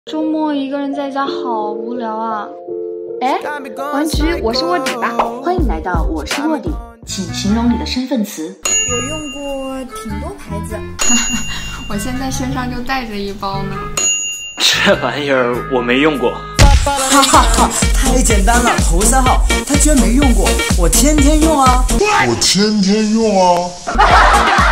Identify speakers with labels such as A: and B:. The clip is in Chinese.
A: 周末一个人在家好无聊啊！
B: 哎，王菊，我是卧底吧？欢迎来到我是卧底，请形容你的身份词。
C: 我用过挺多牌子，
D: 我现在身上就带着一包呢。
E: 这玩意儿我没用过。
F: 哈哈哈，太简单了，头3号，他居然没用过，我天天用啊！
G: 我天天用啊！